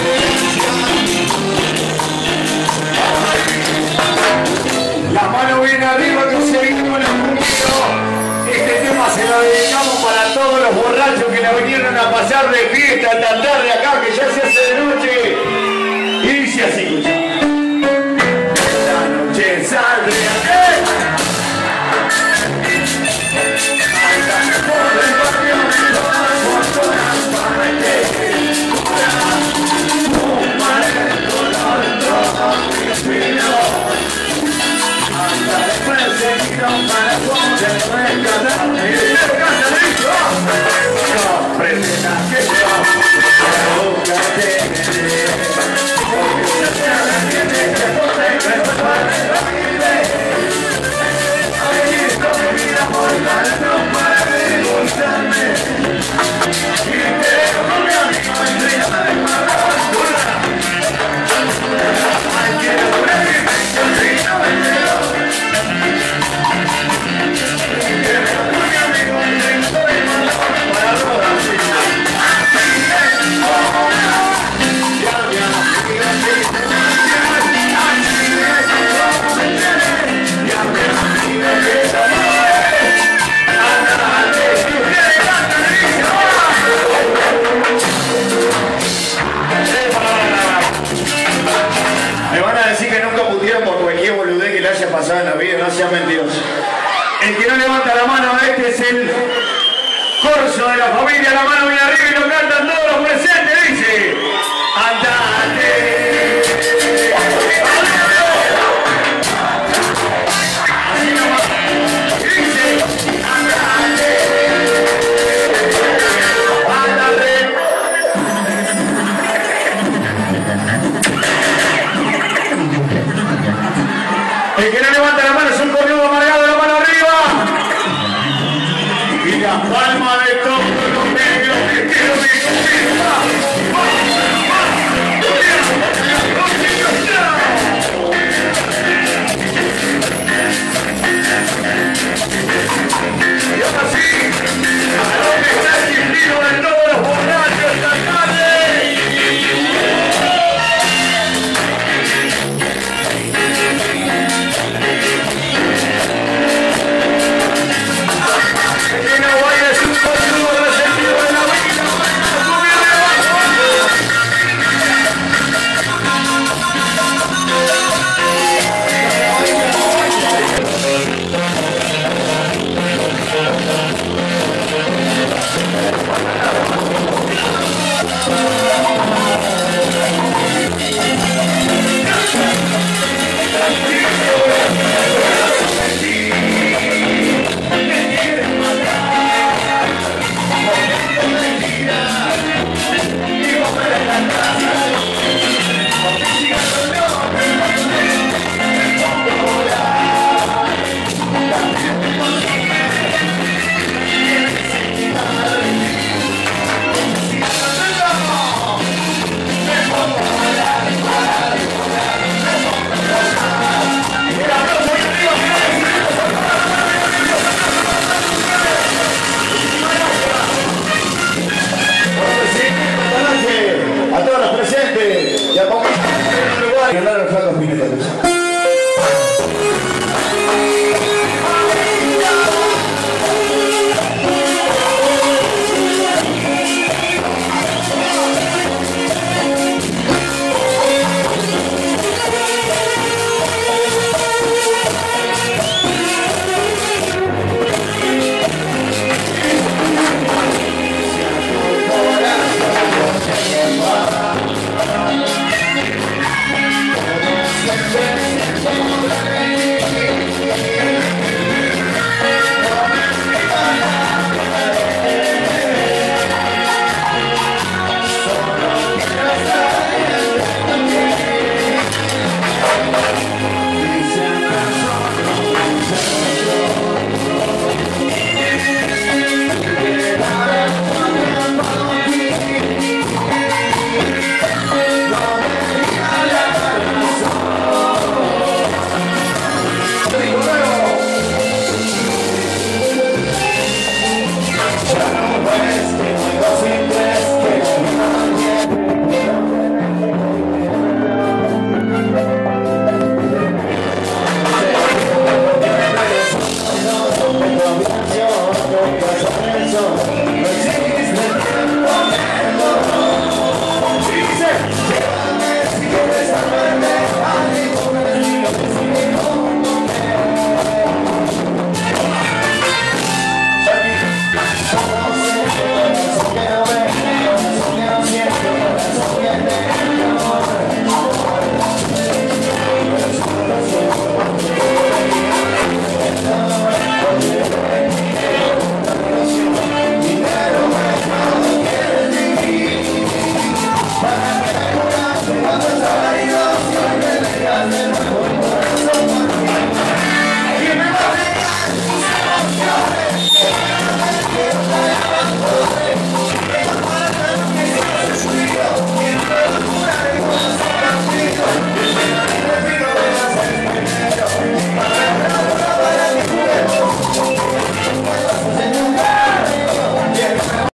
Las manos bien arriba que seguimos el cumplido. Este tema se lo dedicamos para todos los borrachos que la vinieron a pasar de fiesta esta tarde acá, que ya se hace de noche. Y dice así, escucha. Esta noche saldré pasada en la vida, no sea mentiroso. El que no levanta la mano, este es el corso de la familia, la mano bien arriba y lo cantan todos los presentes, dice, andate. El que no levanta la mano es un cornudo amargado, la mano arriba. Y la palma de todos los medios que quiero mi conquista. Y ahora sí, ¿a dónde está el destino de todos los borrachos esta tarde? A todos los presentes y a comer en el lugar y ganar los flacos minutos.